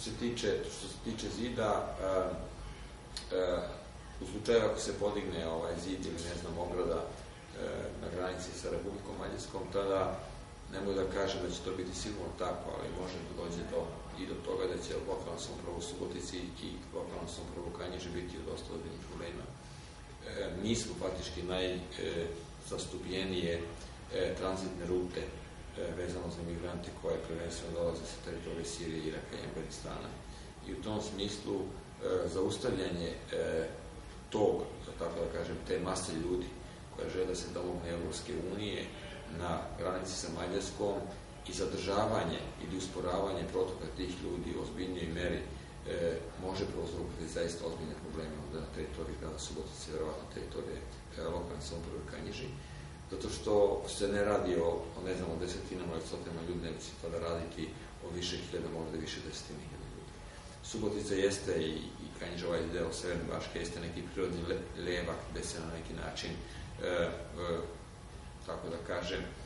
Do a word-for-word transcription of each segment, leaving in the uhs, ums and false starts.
se tiče, što se tiče zida, uh, uh, u slučaju ako se podigne ovaj zid ili ne znam ograda uh, na granici sa Republikom Mađarskom, tada ne mogu da kažem da će to biti sigurno tako, ali može da dođe do, i do toga da će lokalna samouprava u Subotici i lokalna samouprava u Kanjiži biti u dosta ozbiljnih problema. E, mi smo faktički najzastupljenije e, tranzitne rute e, vezano za migrante koje prvenstveno dolaze sa teritorije Sirije, Iraka i Afganistana. I u tom smislu e, zaustavljanje e, tog, tako da kažem, te mase ljudi koja žele da se domogne Evropske unije na granici sa Mađarskom i zadržavanje ili usporavanje protoka tih ljudi u ozbiljnijoj meri e, može prouzrokovati zaista ozbiljne probleme onda na teritoriji grada Subotice, verovatno teritorije e, lokalne samouprave Kanjiži, zato što se ne radi o, o ne znam, o desetinama ili stotinama ljudi, nego će tada raditi o više hiljada, možda više desetina hiljada ljudi. Subotica jeste i, i Kanjiža, ovaj deo Severne Baške, jeste neki prirodni le, levak gde se na neki način e, e, tako da kažem, e,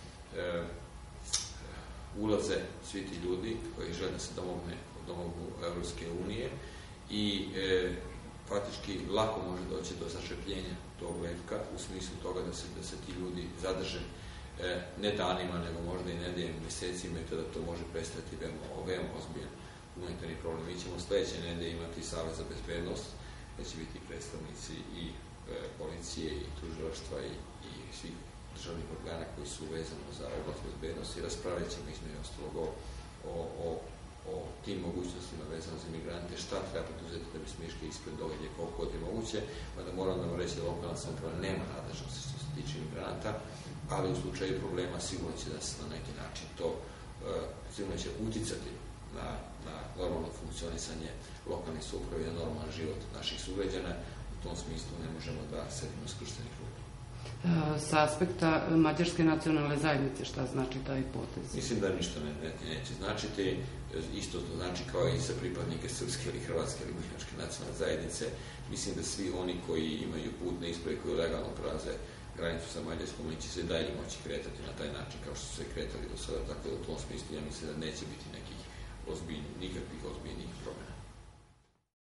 ulaze svi ti ljudi koji žele da se domogne, domognu Evropske unije i e, faktički lako može doći do začepljenja tog levka u smislu toga da se, da se ti ljudi zadrže e, ne danima, nego možda i nedeljima, mesecima i tada to može predstaviti veoma, veoma ozbiljan humanitarni problem. Mi ćemo sledeće nedelje imati Savet za bezbednost, gde će biti predstavnici i e, policije i tužilaštva i, i svih državnih organa koji su vezani za oblast bezbednosti i raspravljat ćemo između ostalog o, o, o, o tim mogućnostima vezano za migrante, šta treba poduzeti da bi smo išli ispred događaja koliko god je moguće, mada moram da vam reći da lokalna samouprava nema nadležnosti što se tiče migranta, ali u slučaju problema sigurno će da se na neki način to uh, sigurno će uticati na, na normalno funkcionisanje lokalnih samouprava i na normalan život naših sugrađana. U tom smislu ne možemo da sedimo skrštenih ruku. Sa aspekta mađarske nacionalne zajednice, šta znači taj potez? Mislim da ništa ne, ne, neće značiti. Isto to znači kao i sa pripadnike srpske ili hrvatske ili bošnjačke nacionalne zajednice. Mislim da svi oni koji imaju putne isprave, koji legalno prelaze granicu sa Mađarskom, oni će se dalje moći kretati na taj način kao što su se kretali do sada. Tako da u tom smislu ja mislim da neće biti nekih ozbiljnih, nikakvih ozbiljnih promjena.